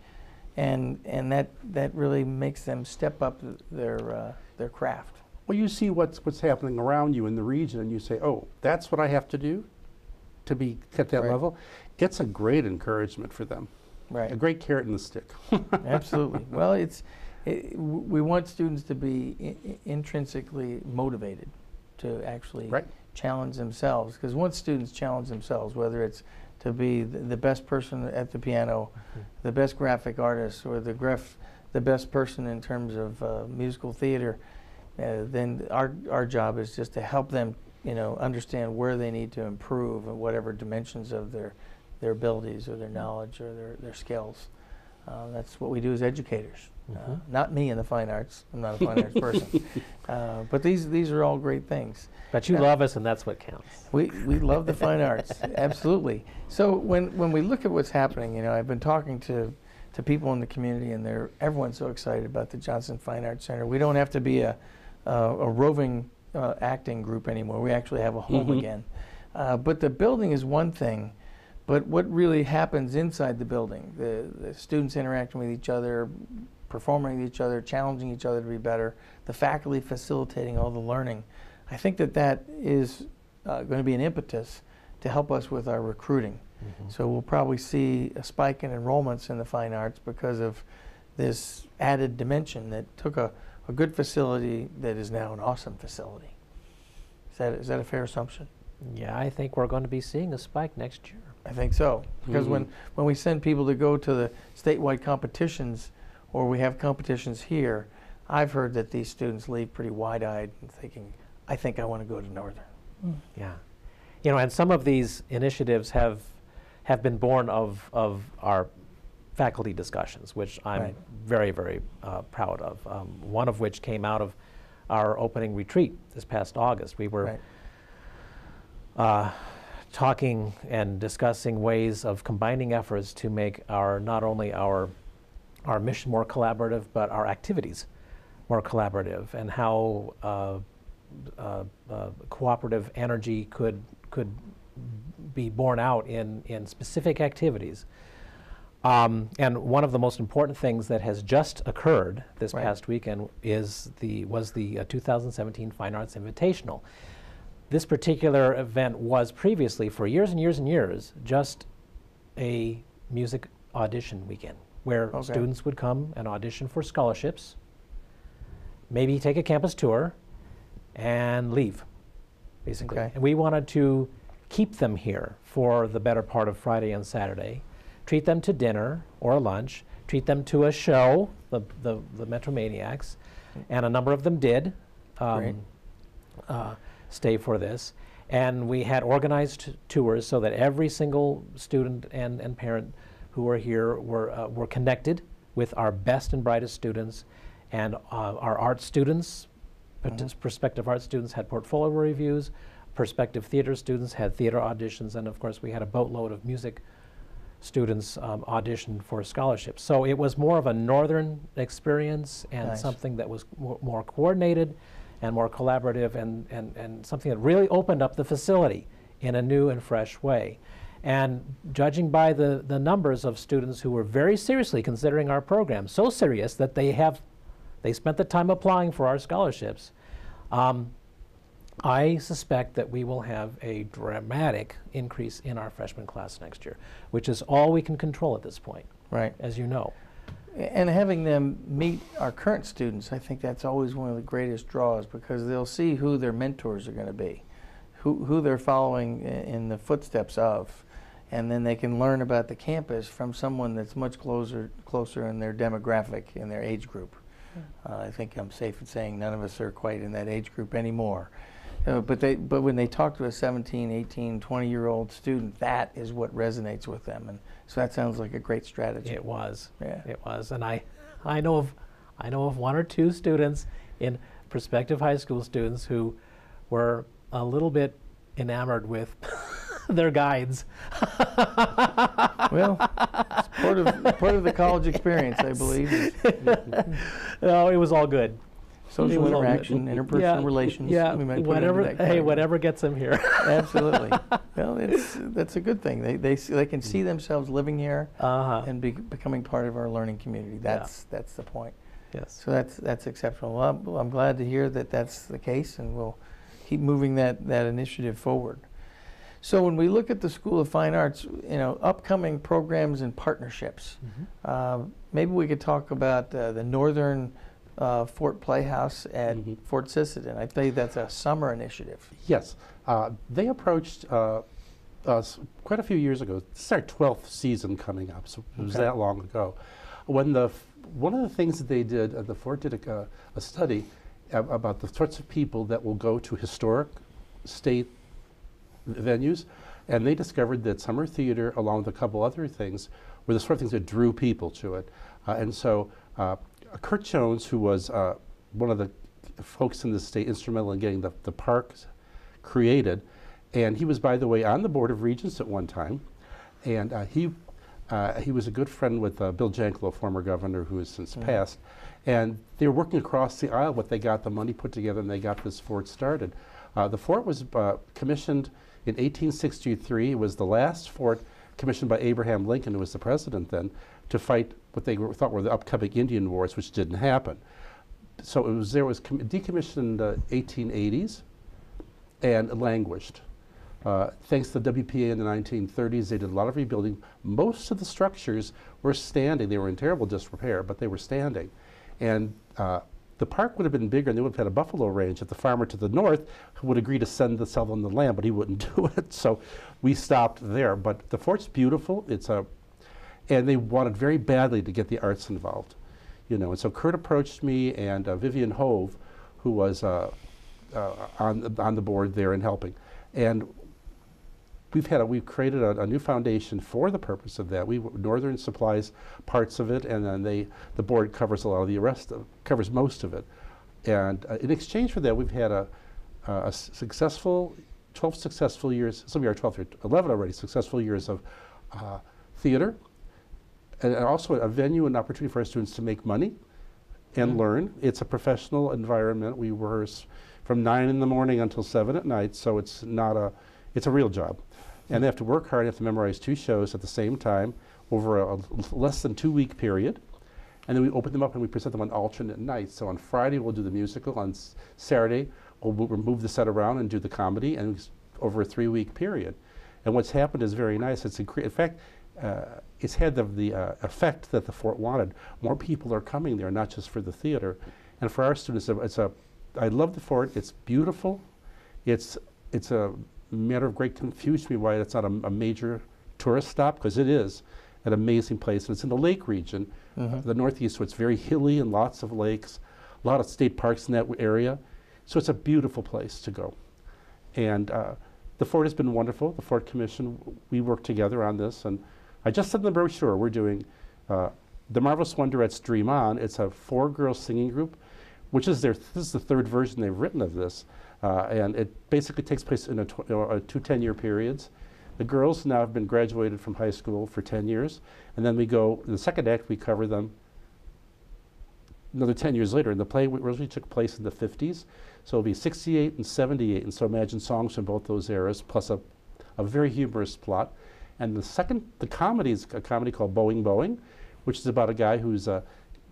S1: and and that that really makes them step up their uh, their craft.
S4: Well, you see what's what's happening around you in the region, and you say, "Oh, that's what I have to do to be at that
S1: Right.
S4: level." It's a great encouragement for them.
S1: Right.
S4: A great carrot in the stick.
S1: Absolutely. Well, it's it, w we want students to be I intrinsically motivated to actually
S4: Right.
S1: challenge themselves. Because once students challenge themselves, whether it's to be the, the best person at the piano, mm-hmm. the best graphic artist, or the graph, the best person in terms of uh, musical theater, uh, then our our job is just to help them, you know, understand where they need to improve in whatever dimensions of their their abilities or their knowledge or their their skills. Uh, that's what we do as educators.
S2: Mm-hmm.
S1: Uh, not me in the fine arts. I'm not a fine arts person. Uh, but these these are all great things.
S2: But you
S1: Uh,
S2: love us, and that's what counts.
S1: We we love the fine arts, absolutely. So when when we look at what's happening, you know, I've been talking to to people in the community, and they're everyone's so excited about the Johnson Fine Arts Center. We don't have to be a a, a roving uh, acting group anymore. We actually have a home
S4: Mm-hmm.
S1: again. Uh, but the building is one thing. But what really happens inside the building, the, the students interacting with each other, performing with each other, challenging each other to be better, the faculty facilitating all the learning, I think that that is uh, going to be an impetus to help us with our recruiting. Mm-hmm. So we'll probably see a spike in enrollments in the fine arts because of this added dimension that took a, a good facility that is now an awesome facility. Is that, is that a fair assumption?
S2: Yeah, I think we're going to be seeing a spike next year.
S1: I think so, because
S4: Mm-hmm.
S1: when, when we send people to go to the statewide competitions, or we have competitions here, I've heard that these students leave pretty wide-eyed and thinking, I think I want to go to Northern.
S2: Mm. Yeah. You know, and some of these initiatives have have been born of, of our faculty discussions, which I'm
S1: Right.
S2: very, very uh, proud of. Um, one of which came out of our opening retreat this past August. We were
S1: Right.
S2: uh, talking and discussing ways of combining efforts to make our not only our our mission more collaborative, but our activities more collaborative, and how uh, uh, uh, cooperative energy could could be borne out in in specific activities. Um, and one of the most important things that has just occurred this
S1: Right.
S2: past weekend is the was the uh, two thousand seventeen Fine Arts Invitational. This particular event was previously, for years and years and years, just a music audition weekend. where
S1: Okay.
S2: students would come and audition for scholarships, maybe take a campus tour, and leave, basically.
S1: Okay.
S2: And we wanted to keep them here for the better part of Friday and Saturday, treat them to dinner or lunch, treat them to a show, the, the, the Metromaniacs, and a number of them did
S1: Great.
S2: um, uh, stay for this. And we had organized tours so that every single student and, and parent who were here were, uh, were connected with our best and brightest students. And uh, our art students,
S1: Mm-hmm.
S2: prospective art students, had portfolio reviews. Prospective theater students had theater auditions. And of course, we had a boatload of music students um, audition for scholarships. So it was more of a northern experience and
S1: Nice.
S2: something that was more, more coordinated and more collaborative, and, and, and something that really opened up the facility in a new and fresh way. And judging by the, the numbers of students who were very seriously considering our program, so serious that they have, they spent the time applying for our scholarships, um, I suspect that we will have a dramatic increase in our freshman class next year, which is all we can control at this point,
S1: Right.
S2: as you know.
S1: And having them meet our current students, I think that's always one of the greatest draws, because they'll see who their mentors are going to be, who, who they're following i- in the footsteps of, and then they can learn about the campus from someone that's much closer, closer in their demographic, in their age group. Uh, I think I'm safe in saying none of us are quite in that age group anymore. Uh, but they, but when they talk to a seventeen, eighteen, twenty year old student, that is what resonates with them, and so that sounds like a great strategy.
S2: It was.
S1: Yeah.
S2: It was. And I, I know of, I know of one or two students in prospective high school students who were a little bit enamored with their guides.
S1: Well, it's part of part of the college experience, I believe.
S2: No, it was all good. It
S1: Social
S2: was all good.
S1: interaction, interpersonal
S2: Yeah,
S1: relations.
S2: Yeah,
S1: we might put
S2: whatever.
S1: into that
S2: Hey,
S1: category.
S2: whatever gets them here.
S1: Absolutely. Well, it's that's a good thing. They they see, they can see themselves living here
S2: Uh-huh.
S1: and be, becoming part of our learning community. That's that's the point.
S2: Yes.
S1: So that's that's exceptional. Well, I'm, well, I'm glad to hear that that's the case, and we'll keep moving that that initiative forward. So when we look at the School of Fine Arts, you know, upcoming programs and partnerships,
S2: Mhm.
S1: uh, maybe we could talk about uh, the Northern uh, Fort Playhouse at
S4: Mhm.
S1: Fort Sisseton. I believe that's a summer initiative.
S4: Yes, uh, they approached uh, us quite a few years ago. This is our twelfth season coming up, so it was
S1: Okay.
S4: that long ago. When the f- one of the things that they did, uh, the fort did a, uh, a study ab- about the sorts of people that will go to historic state venues, and they discovered that summer theater, along with a couple other things, were the sort of things that drew people to it. Uh, and so uh, Kurt Jones, who was uh, one of the folks in the state instrumental in getting the, the parks created, and he was, by the way, on the Board of Regents at one time, and uh, he uh, he was a good friend with uh, Bill Janklow, former governor, who has since
S1: Mhm.
S4: passed, and they were working across the aisle, but they got the money put together and they got this fort started. Uh, the fort was uh, commissioned in eighteen sixty-three. It was the last fort commissioned by Abraham Lincoln, who was the president then, to fight what they were, thought were the upcoming Indian Wars, which didn't happen. So it was there was com- decommissioned in the eighteen eighties and languished. Uh, thanks to the W P A in the nineteen thirties, they did a lot of rebuilding. Most of the structures were standing. They were in terrible disrepair, but they were standing. And uh, the park would have been bigger, and they would have had a buffalo range if the farmer to the north would agree to send the sell them the land, but he wouldn't do it. So we stopped there. But the fort's beautiful. It's a, and they wanted very badly to get the arts involved, you know. And so Kurt approached me, and uh, Vivian Hove, who was uh, uh, on the, on the board there and helping, and we've had a, we've created a, a new foundation for the purpose of that. We Northern supplies parts of it, and then they the board covers a lot of the rest of covers most of it. And uh, in exchange for that, we've had a, a, a successful twelve successful years. Some of our twelve, eleven already successful years of uh, theater, and also a venue and opportunity for our students to make money and
S1: Mm-hmm.
S4: learn. It's a professional environment. We rehearse from nine in the morning until seven at night, so it's not a it's a real job. And they have to work hard, they have to memorize two shows at the same time over a, a less than two week period. And then we open them up and we present them on alternate nights. So on Friday we'll do the musical, on s- Saturday we'll, we'll move the set around and do the comedy, and s- over a three week period. And what's happened is very nice. It's incre- in fact, uh, it's had the, the uh, effect that the fort wanted. More people are coming there, not just for the theater. And for our students, it's a, I love the fort. It's beautiful. It's, it's a matter of great confusion to me why it's not a, a major tourist stop, because it is an amazing place. And it's in the lake region, mm-hmm. uh, the Northeast, so it's very hilly and lots of lakes, a lot of state parks in that w area. So it's a beautiful place to go. And uh, the fort has been wonderful. The Fort Commission, we work together on this. And I just said in the brochure, we're doing uh, The Marvelous Wonderettes Dream On. It's a four-girl singing group, which is their, this is the third version they've written of this. Uh, and it basically takes place in a tw uh, two ten-year periods. The girls now have been graduated from high school for ten years. And then we go, in the second act, we cover them another ten years later. And the play originally took place in the fifties. So it'll be sixty-eight and seventy-eight. And so imagine songs from both those eras, plus a, a very humorous plot. And the second, the comedy is a comedy called Boeing Boeing, which is about a guy who's uh,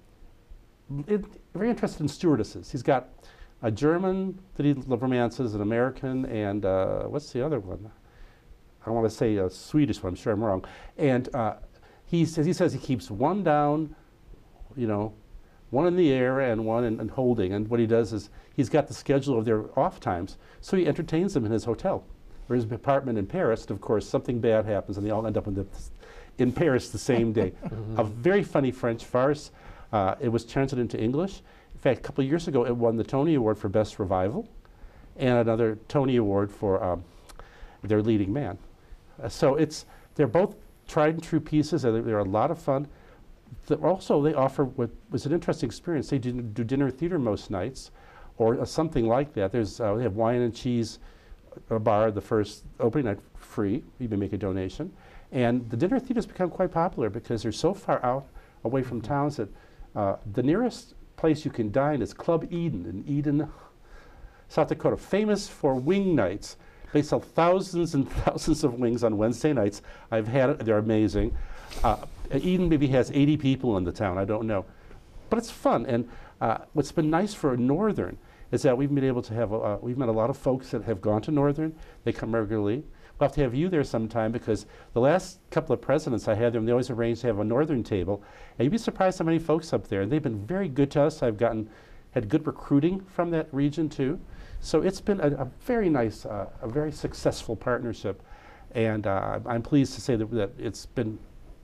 S4: it, very interested in stewardesses. He's got a German that he romances, an American, and uh, what's the other one? I don't want to say a Swedish one, I'm sure I'm wrong. And uh, he, says, he says he keeps one down, you know, one in the air and one in, in holding. And what he does is he's got the schedule of their off times, so he entertains them in his hotel or his apartment in Paris. And of course, something bad happens, and they all end up in, the, in Paris the same day. A very funny French farce. Uh, it was translated into English. In fact, a couple of years ago, it won the Tony Award for Best Revival and another Tony Award for um, their leading man. Uh, so it's, they're both tried and true pieces. They're, they're a lot of fun. They're also, they offer what was an interesting experience. They do, do dinner theater most nights, or uh, something like that. There's, uh, they have wine and cheese, a bar the first opening night, free. You may make a donation. And the dinner theaters become quite popular because they're so far out away from towns that uh, the nearest place you can dine is Club Eden in Eden, South Dakota, famous for wing nights. They sell thousands and thousands of wings on Wednesday nights. I've had it, they're amazing. Uh, Eden maybe has eighty people in the town, I don't know. But it's fun, and uh, what's been nice for Northern is that we've been able to have, uh, we've met a lot of folks that have gone to Northern. They come regularly. We'll have to have you there sometime, because the last couple of presidents I had there, they always arranged to have a Northern table. And you'd be surprised how many folks up there. And they've been very good to us. I've gotten, had good recruiting from that region too. So it's been a, a very nice, uh, a very successful partnership. And uh, I'm pleased to say that, that it's been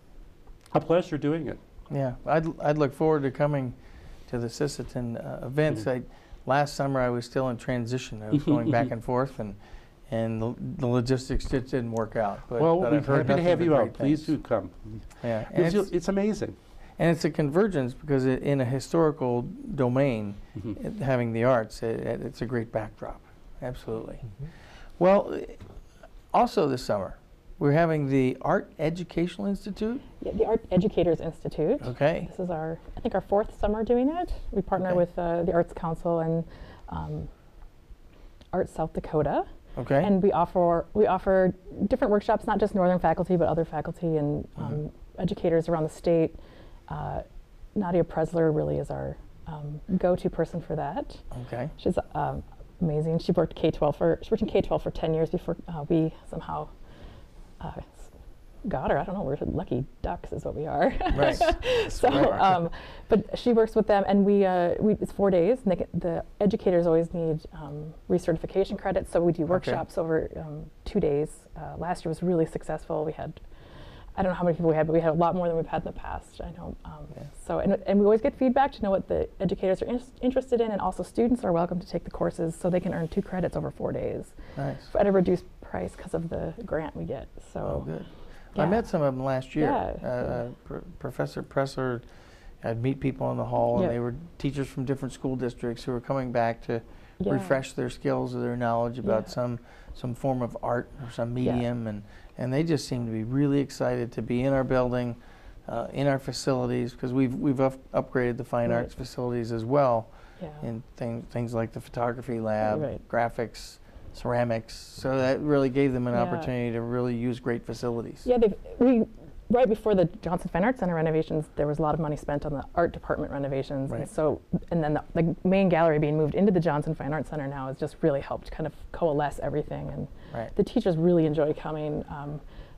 S4: a pleasure doing it.
S1: Yeah, I'd, I'd look forward to coming to the Sisseton uh, events. Mm-hmm. I, last summer I was still in transition. I was going back and forth, and and the, the logistics just didn't work out. But,
S4: well,
S1: but
S4: we're
S1: I've heard
S4: happy to have
S1: nothing
S4: you
S1: but
S4: out.
S1: great
S4: Please
S1: things.
S4: do come.
S1: Yeah, and
S4: it's,
S1: it's,
S4: it's amazing.
S1: and it's a convergence, because it, in a historical domain,
S4: Mm-hmm.
S1: it, having the arts, it, it, it's a great backdrop. Absolutely.
S2: Mm-hmm.
S1: Well, also this summer, we're having the Art Educational Institute.
S3: Yeah, the Art Educators Institute.
S1: Okay.
S3: This is our, I think, our fourth summer doing it. We partner
S1: Okay.
S3: with uh, the Arts Council and um, Arts South Dakota.
S1: Okay.
S3: And we offer we offer different workshops, not just Northern faculty, but other faculty and um,
S1: Mm-hmm.
S3: educators around the state. Uh, Nadia Presler really is our um, go-to person for that.
S1: Okay.
S3: She's um, amazing. She worked K twelve for she worked in K twelve for ten years before uh, we somehow uh, got her. I don't know. We're lucky ducks, is what we are.
S1: Right.
S3: So, um, but she works with them, and we, uh, we it's four days. And they get, the educators always need um, recertification credits, so we do workshops over um, two days. Uh, last year was really successful. We had, I don't know how many people we had, but we had a lot more than we've had in the past. I know. Um,
S1: Yeah.
S3: So, and, and we always get feedback to know what the educators are in interested in, and also students are welcome to take the courses, so they can earn two credits over four days
S1: Nice.
S3: at a reduced price because of the grant we get. So.
S1: Oh, good.
S3: Yeah.
S1: I met some of them last year.
S3: Yeah.
S1: Uh, uh, Pr Professor Presser, I'd meet people in the hall, and
S3: Yeah.
S1: they were teachers from different school districts who were coming back to
S3: Yeah.
S1: refresh their skills or their knowledge about
S3: Yeah.
S1: some some form of art or some
S3: Yeah.
S1: medium, and and they just seem to be really excited to be in our building, uh, in our facilities, because we've we've up upgraded the fine
S3: Right.
S1: arts facilities as well,
S3: Yeah.
S1: in things things like the photography lab,
S3: Right.
S1: graphics, ceramics. So that really gave them an
S3: Yeah.
S1: opportunity to really use great facilities.
S3: Yeah, they've, we right before the Johnson Fine Arts Center renovations, there was a lot of money spent on the art department renovations,
S1: Right.
S3: and so and then the, the main gallery being moved into the Johnson Fine Arts Center now has just really helped kind of coalesce everything, and
S1: Right.
S3: the teachers really enjoy coming. Um,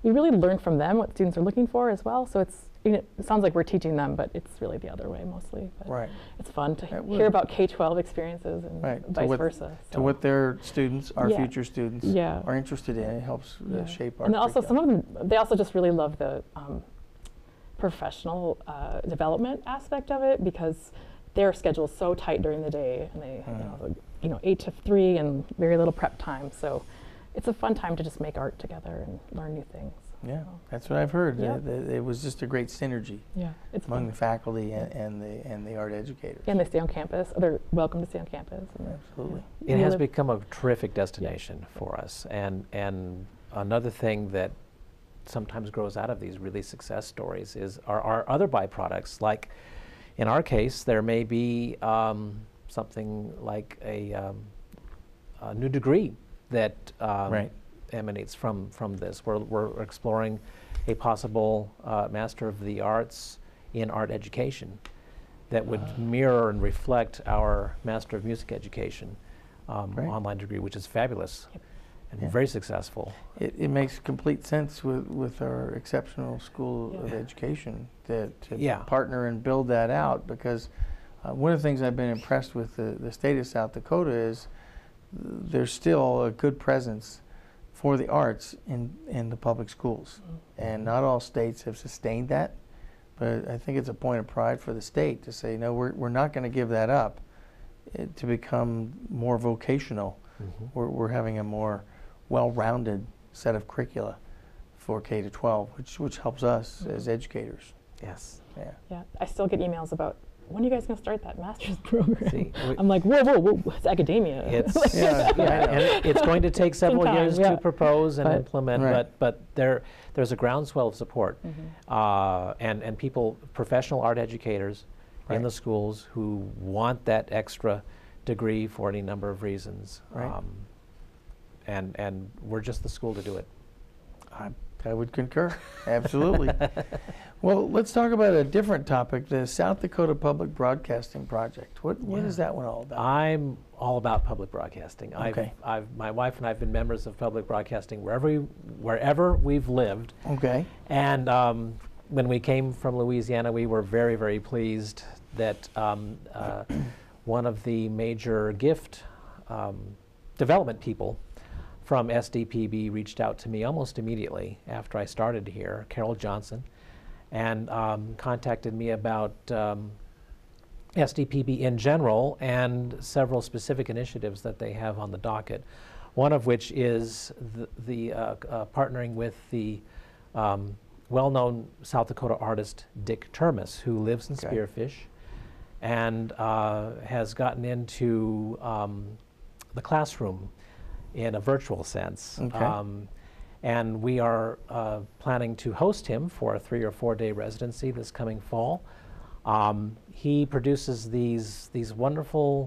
S3: we really learn from them what students are looking for as well. So it's, you know, it sounds like we're teaching them, but it's really the other way mostly. But
S1: Right.
S3: it's fun to
S1: That
S3: hear
S1: would.
S3: about K twelve experiences and
S1: Right. To
S3: vice
S1: what-
S3: versa.
S1: To what their students, our
S3: Yeah.
S1: future students,
S3: Yeah.
S1: are interested in. It helps uh,
S3: Yeah.
S1: shape our
S3: And also some
S1: curriculum.
S3: of them, they also just really love the um, professional uh, development aspect of it, because their schedule is so tight during the day, and they,
S1: Mhm.
S3: you know, the, you know, eight to three and very little prep time. So it's a fun time to just make art together and learn new things.
S1: Yeah,
S3: So,
S1: that's what I've heard.
S3: Yeah.
S1: Uh, th- it was just a great synergy
S3: yeah, it's
S1: among
S3: fun.
S1: the faculty and, and the and the art educators.
S3: And they stay on campus. They're welcome to stay on campus. And
S1: Absolutely.
S2: It
S3: we
S2: has
S3: live-
S2: become a terrific destination for us, and and another thing that sometimes grows out of these really success stories is our, our other byproducts. Like in our case, there may be um, something like a, um, a new degree that um,
S1: Right.
S2: emanates from from this. We're we're exploring a possible uh, Master of the Arts in Art Education that would
S1: Ah.
S2: mirror and reflect our Master of Music Education um,
S1: Right.
S2: online degree, which is fabulous
S3: Yep.
S2: and
S1: Yeah.
S2: very successful.
S1: It, it makes complete sense with, with our exceptional school of
S3: Yeah.
S1: education that to
S2: Yeah.
S1: partner and build that out, because uh, one of the things I've been impressed with the, the state of South Dakota is th- there's still a good presence for the arts in, in the public schools. And not all states have sustained that, but I think it's a point of pride for the state to say, no, we're, we're not going to give that up uh, to become more vocational.
S2: Mhm.
S1: We're, we're having a more well-rounded set of curricula for K to twelve, which, which helps us as educators.
S2: Yes.
S1: Yeah.
S3: Yeah, I still get emails about, when are you guys going to start that master's program?
S2: See, we-
S3: I'm like, whoa, whoa, whoa, it's academia.
S2: It's
S1: Yeah,
S2: yeah, and it's going to take several
S3: Some time,
S2: years
S3: yeah.
S2: to propose and
S3: But-
S2: implement,
S1: Right.
S2: but but there there's a groundswell of support,
S3: Mhm.
S2: uh, and and people, professional art educators
S1: Right.
S2: in the schools who want that extra degree for any number of reasons,
S1: Right.
S2: um, and and we're just the school to do it.
S1: I, I would concur, absolutely. Well, let's talk about a different topic, the South Dakota Public Broadcasting Project. What, what is
S2: Yeah.
S1: that one all about?
S2: I'm all about public broadcasting.
S1: Okay.
S2: I've, I've, my wife and I have been members of public broadcasting wherever we, wherever we've lived.
S1: Okay.
S2: And um, when we came from Louisiana, we were very, very pleased that um, uh, one of the major gift um, development people from S D P B reached out to me almost immediately after I started here, Carol Johnson, and um, contacted me about um, S D P B in general and several specific initiatives that they have on the docket. One of which is the, the uh, uh, partnering with the um, well-known South Dakota artist Dick Termes, who lives in
S1: Okay.
S2: Spearfish and uh, has gotten into um, the classroom in a virtual sense.
S1: Okay.
S2: Um, and we are uh, planning to host him for a three or four day residency this coming fall. Um, he produces these, these wonderful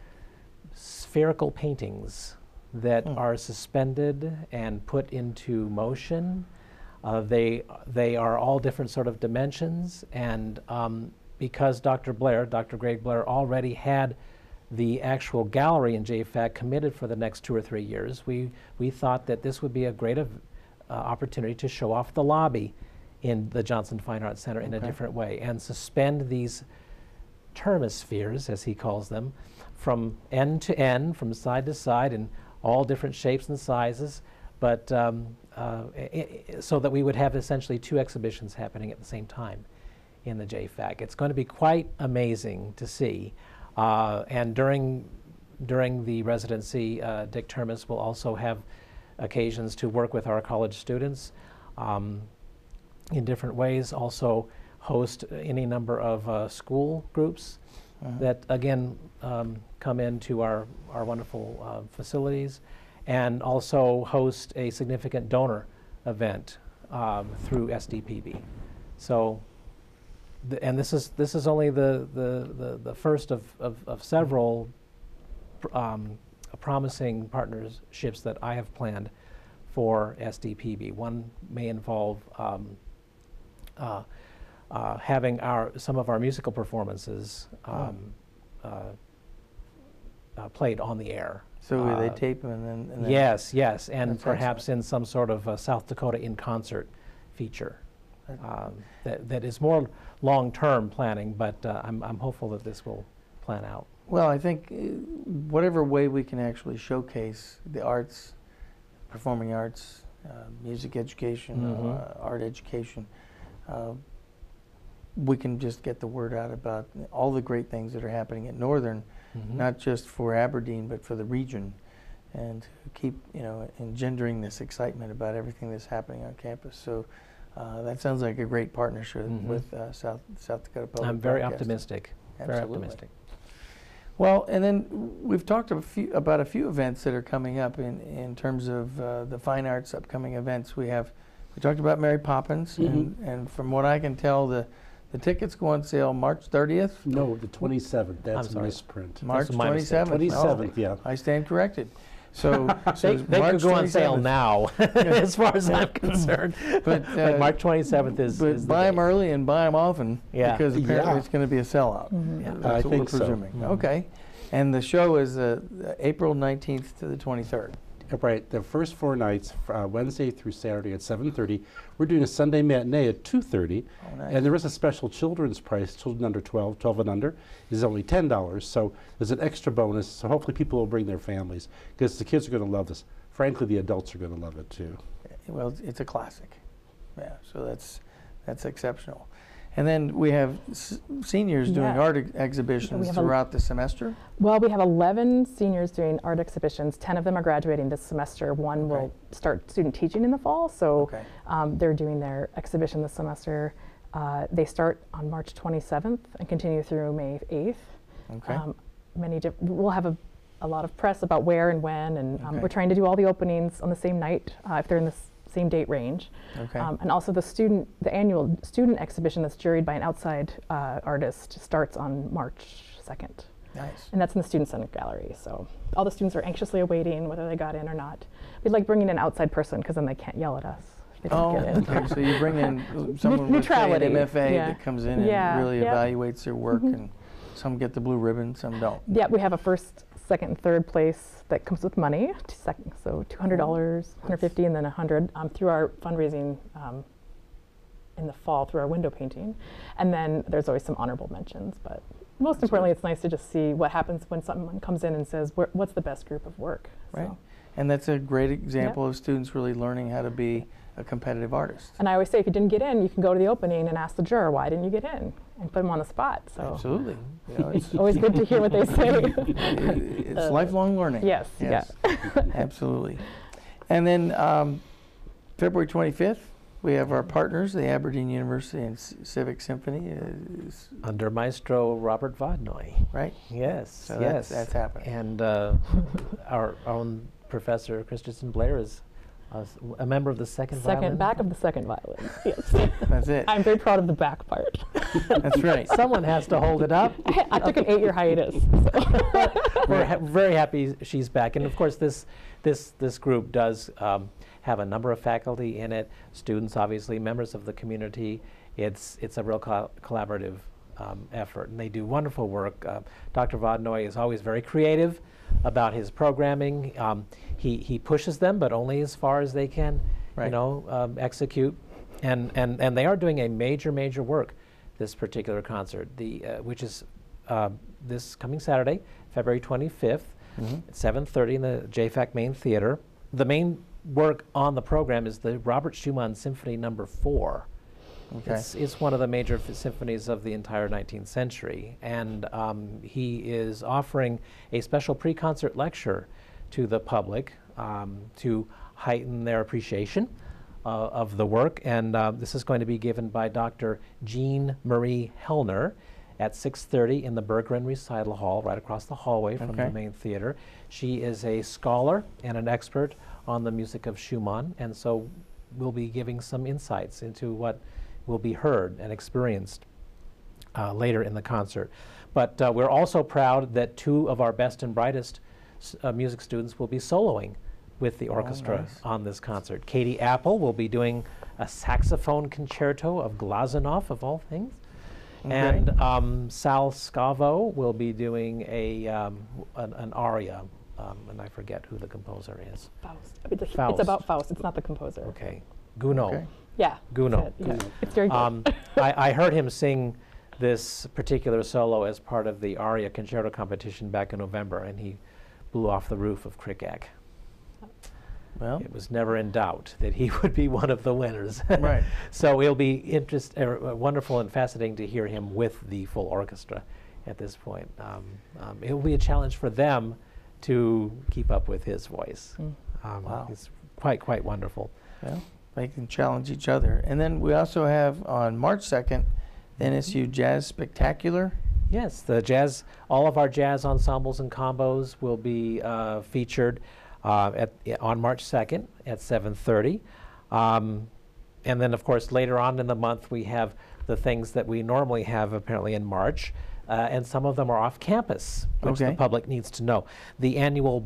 S2: spherical paintings that
S1: Hmm.
S2: are suspended and put into motion. Uh, they, they are all different sort of dimensions, and um, because Doctor Blair, Doctor Greg Blair, already had the actual gallery in J F A C committed for the next two or three years, we, we thought that this would be a great of, uh, opportunity to show off the lobby in the Johnson Fine Arts Center in a
S1: Okay.
S2: different way and suspend these termospheres, as he calls them, from end to end, from side to side, in all different shapes and sizes, but um, uh, i- i- so that we would have essentially two exhibitions happening at the same time in the J F A C. It's going to be quite amazing to see. Uh, and during during the residency, uh, Dick Termes will also have occasions to work with our college students um, in different ways, also host any number of uh, school groups
S1: Uh-huh.
S2: that, again, um, come into our, our wonderful uh, facilities, and also host a significant donor event um, through S D P B. So, th- and this is this is only the the, the, the first of, of, of several pr- um, promising partnerships that I have planned for S D P B. One may involve um, uh, uh, having our some of our musical performances um, uh, uh, played on the air,
S1: So
S2: Uh,
S1: they tape them and then. And then
S2: Yes, yes, and
S1: That's
S2: perhaps in some sort of uh, South Dakota in concert feature. Um, that, that is more long-term planning, but uh, I'm, I'm hopeful that this will plan out.
S1: Well, I think uh, whatever way we can actually showcase the arts, performing arts, uh, music education,
S2: Mhm.
S1: uh, art education, uh, we can just get the word out about all the great things that are happening at Northern,
S2: Mhm.
S1: not just for Aberdeen, but for the region, and keep, you know, engendering this excitement about everything that's happening on campus. So uh, that sounds like a great partnership
S2: Mhm.
S1: with uh, South South Dakota Public
S2: I'm very
S1: Broadcasting.
S2: optimistic. Very
S1: Absolutely.
S2: optimistic.
S1: Well, and then we've talked a few, about a few events that are coming up in, in terms of uh, the fine arts upcoming events. We have, we talked about Mary Poppins,
S4: Mhm.
S1: and, and from what I can tell, the, the tickets go on sale March thirtieth.
S4: No, the twenty-seventh. That's a
S2: sorry.
S4: misprint.
S1: March
S2: my mistake.
S1: twenty-seventh.
S4: twenty-seventh, yeah.
S1: I stand corrected. So, so
S2: They,
S1: it's
S2: they
S1: March
S2: could go on sale
S1: twenty-seventh.
S2: now, as far as I'm concerned.
S1: But,
S2: But
S1: uh,
S2: March twenty-seventh is,
S1: But
S2: is the
S1: buy them
S2: date.
S1: early and buy them often,
S2: Yeah.
S1: because apparently
S4: Yeah.
S1: it's going to be a sellout.
S3: Mhm.
S2: Yeah.
S1: That's
S4: I
S1: what
S4: think
S1: we're
S4: so.
S1: presuming.
S2: Mhm.
S1: Okay. And the show is uh, April nineteenth to the twenty-third.
S4: Right, the first four nights, uh, Wednesday through Saturday at seven thirty. We're doing a Sunday matinee at two thirty.
S1: Oh, nice.
S4: And there is a special children's price. Children under twelve, twelve and under, is only ten dollars. So there's an extra bonus. So hopefully people will bring their families, because the kids are going to love this. Frankly, the adults are going to love it too.
S1: Well, it's- it's a classic. Yeah, so that's that's exceptional. And then we have s- seniors doing
S3: Yeah.
S1: art ex- exhibitions
S3: have a-
S1: throughout the semester.
S3: Well, we have eleven seniors doing art exhibitions. ten of them are graduating this semester. One
S1: Okay.
S3: will start student teaching in the fall, so
S1: Okay.
S3: um, they're doing their exhibition this semester. Uh, they start on March twenty-seventh and continue through May eighth.
S1: Okay.
S3: Um, many diff- we'll have a, a lot of press about where and when, and um,
S1: Okay.
S3: we're trying to do all the openings on the same night uh, if they're in the s- same date range.
S1: Okay.
S3: Um, and also the student, the annual student exhibition that's juried by an outside uh, artist starts on March second.
S1: Nice.
S3: And that's in the Student Center Gallery. So all the students are anxiously awaiting whether they got in or not. We'd like bringing an outside person because then they can't yell at us if they don't
S1: Oh,
S3: get in.
S1: okay. So you bring in someone with say, an
S3: neutrality,
S1: M F A
S3: yeah.
S1: that comes in and
S3: Yeah,
S1: really
S3: yep.
S1: evaluates their work,
S3: Mhm.
S1: and some get the blue ribbon, some don't.
S3: Yeah, we have a first, second, and third place that comes with money. T- Second, so two hundred dollars, one hundred fifty dollars, and then one hundred dollars um, through our fundraising um, in the fall through our window painting. And then there's always some honorable mentions. But most importantly, it's nice to just see what happens when someone comes in and says, "Where- what's the best group of work?"
S1: Right.
S3: So-
S1: And that's a great example of students really learning how to be a competitive artist.
S3: And I always say, if you didn't get in, you can go to the opening and ask the juror, why didn't you get in? And put them on the spot. So
S1: Absolutely. You know, it's,
S3: it's always good to hear what they say.
S1: it's
S3: Uh,
S1: lifelong learning.
S3: Yes,
S1: Yes. Absolutely. And then um, February twenty-fifth, we have our partners, the Aberdeen University and C- Civic Symphony, is,
S2: Under Maestro Robert Vodnoy.
S1: right?
S2: Yes,
S1: So
S2: yes.
S1: that's- that's happening.
S2: And uh, our own Professor Christensen Blair is a, s- a member of the second
S3: Second,
S2: violin.
S3: back of the second violin. Yes.
S1: That's it.
S3: I'm very proud of the back part.
S1: That's right.
S2: Someone has to hold it up.
S3: I, I took an eight-year hiatus. So.
S2: We're ha- very happy she's back, and of course this this this group does um, have a number of faculty in it, students, obviously, members of the community. It's it's a real co- collaborative um, effort, and they do wonderful work. Uh, Doctor Vodnoy is always very creative about his programming. Um, he he pushes them, but only as far as they can,
S1: Right.
S2: you know, um, execute. And and and they are doing a major major work this particular concert, the uh, which is uh, this coming Saturday, February twenty-fifth,
S1: Mhm.
S2: at seven thirty in the J FAC Main Theater. The main work on the program is the Robert Schumann Symphony Number Four.
S1: Okay.
S2: It's, it's one of the major f- symphonies of the entire nineteenth century, and um, he is offering a special pre-concert lecture to the public um, to heighten their appreciation uh, of the work. And uh, this is going to be given by Doctor Jean Marie Hellner at six thirty in the Berggren Recital Hall, right across the hallway from
S1: Okay.
S2: the main theater. She is a scholar and an expert on the music of Schumann, and so we'll be giving some insights into what will be heard and experienced uh, later in the concert. But uh, we're also proud that two of our best and brightest s- uh, music students will be soloing with the orchestra
S1: nice.
S2: on this concert. Katie Apple will be doing a saxophone concerto of Glazunov, of all things.
S1: Okay.
S2: And um, Sal Scavo will be doing a um, w- an, an aria, uh, um, and I forget who the composer is.
S3: Faust. It's, a-
S2: Faust.
S3: it's about Faust. It's not the composer.
S2: Okay, Gounod.
S1: Okay.
S3: Yeah.
S2: Gounod.
S3: that's it, yeah. It's very good.
S2: Um, I, I heard him sing this particular solo as part of the aria concerto competition back in November, and he blew off the roof of Crickagh.
S1: Well,
S2: It was never in doubt that he would be one of the winners.
S1: Right.
S2: So it'll be interest, uh, wonderful and fascinating to hear him with the full orchestra at this point. Um, um, it will be a challenge for them to keep up with his voice.
S3: Mm.
S2: Um,
S1: Wow.
S2: It's quite, quite wonderful.
S1: well, they can challenge each other. And then we also have on March second, the N S U Jazz Spectacular.
S2: Yes, the jazz, all of our jazz ensembles and combos will be uh, featured uh, at, i- on March second at seven thirty. Um, and then, of course, later on in the month, we have the things that we normally have apparently in March, uh, and some of them are off campus, which
S1: Okay.
S2: the public needs to know. The annual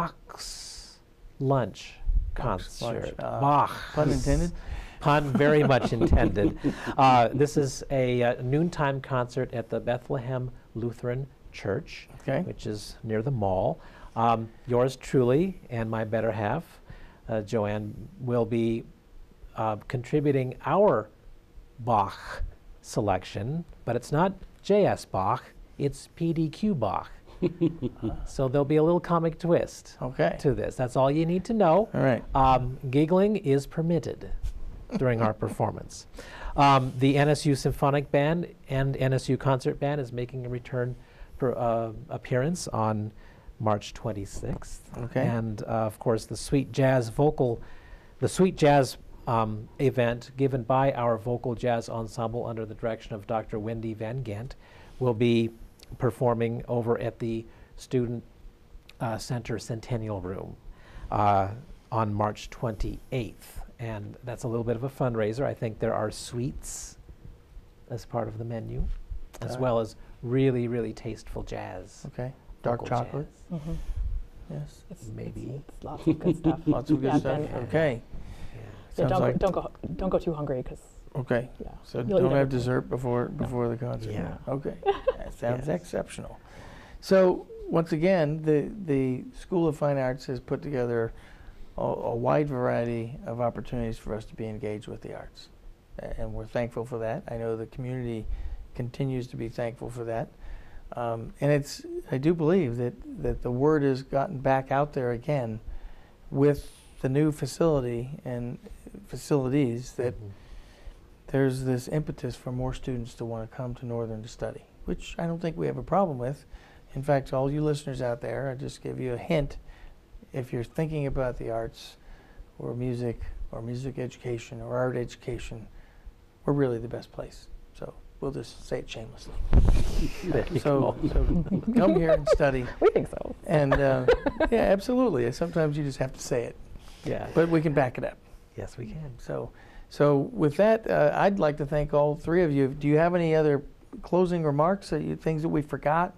S2: Bach's Lunch
S1: Bach's Lunch,
S2: concert.
S1: uh,
S2: Bach.
S1: Pun intended?
S2: Pun very much intended. Uh, this is a uh, noontime concert at the Bethlehem Lutheran Church,
S1: Okay.
S2: which is near the mall. Um, yours truly and my better half, uh, Joanne, will be uh, contributing our Bach selection, but it's not J S Bach, it's P D Q Bach. So there'll be a little comic twist
S1: Okay.
S2: to this. That's all you need to know.
S1: All right.
S2: Um, giggling is permitted during our performance. Um, the N S U Symphonic Band and N S U Concert Band is making a return per, uh, appearance on March twenty-sixth.
S1: Okay.
S2: And uh, of course, the Sweet Jazz Vocal, the Sweet Jazz um, event given by our Vocal Jazz Ensemble under the direction of Doctor Wendy Van Gent will be performing over at the Student uh, Center Centennial Room uh, on March twenty-eighth. And that's a little bit of a fundraiser. I think there are sweets as part of the menu, as
S1: Ah.
S2: well as really, really tasteful jazz.
S1: Okay. Dark
S2: vocal
S1: chocolate.
S2: jazz.
S3: Mhm.
S1: Yes.
S3: It's,
S2: Maybe.
S3: It's, it's lots of good stuff.
S1: Lots of good
S3: Yeah,
S1: stuff.
S3: and-
S1: Okay.
S2: Yeah.
S3: Yeah,
S1: Sounds
S3: don't,
S1: like-
S3: go, don't go don't go too hungry because
S1: Okay.
S3: yeah.
S1: So
S3: You'll eat
S1: don't have
S3: everything.
S1: dessert before before the concert.
S2: Yeah.
S1: Okay. That sounds
S2: Yes.
S1: exceptional. So once again, the the School of Fine Arts has put together a, a wide variety of opportunities for us to be engaged with the arts, A- and we're thankful for that. I know the community continues to be thankful for that. Um, and it's I do believe that that the word has gotten back out there again with the new facility and facilities that
S2: Mhm.
S1: there's this impetus for more students to want to come to Northern to study, which I don't think we have a problem with. In fact, all you listeners out there, I just give you a hint. If you're thinking about the arts or music or music education or art education, we're really the best place. So we'll just say it shamelessly.
S2: There you
S1: So,
S2: go.
S1: so come here and study.
S3: We think so.
S1: And uh, yeah, absolutely. Sometimes you just have to say it,
S2: Yeah.
S1: but we can back it up.
S2: Yes, we can.
S1: So, so with that, uh, I'd like to thank all three of you. Do you have any other closing remarks, that you, things that we forgot?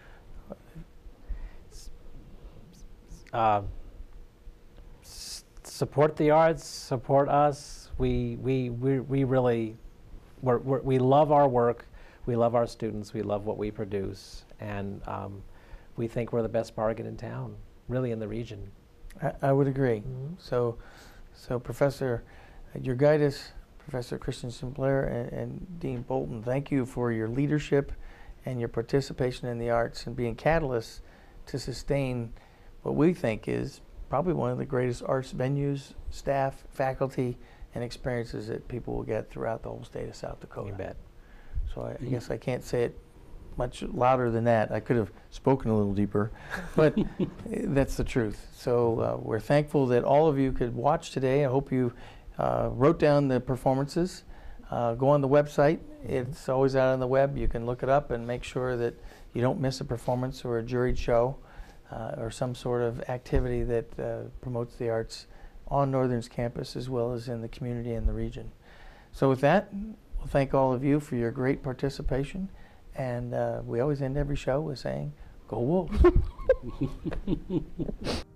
S2: Uh, s- support the arts, support us. We we we, we really we're, we're, we love our work. We love our students. We love what we produce, and um, we think we're the best bargain in town, really in the region.
S1: I, I would agree.
S2: Mhm.
S1: So, so Professor Yurgaitis, Professor Christensen, Blair, and, and Dean Boulton, thank you for your leadership and your participation in the arts and being catalysts to sustain what we think is probably one of the greatest arts venues, staff, faculty, and experiences that people will get throughout the whole state of South Dakota.
S2: You bet.
S1: So I, I
S4: Mm.
S1: guess I can't say it much louder than that. I could have spoken a little deeper, but that's the truth. So uh, we're thankful that all of you could watch today. I hope you uh, wrote down the performances. Uh, go on the website. It's always out on the web. You can look it up and make sure that you don't miss a performance or a juried show uh, or some sort of activity that uh, promotes the arts on Northern's campus as well as in the community and the region. So with that, we'll thank all of you for your great participation. And uh, we always end every show with saying, "Go Wolves."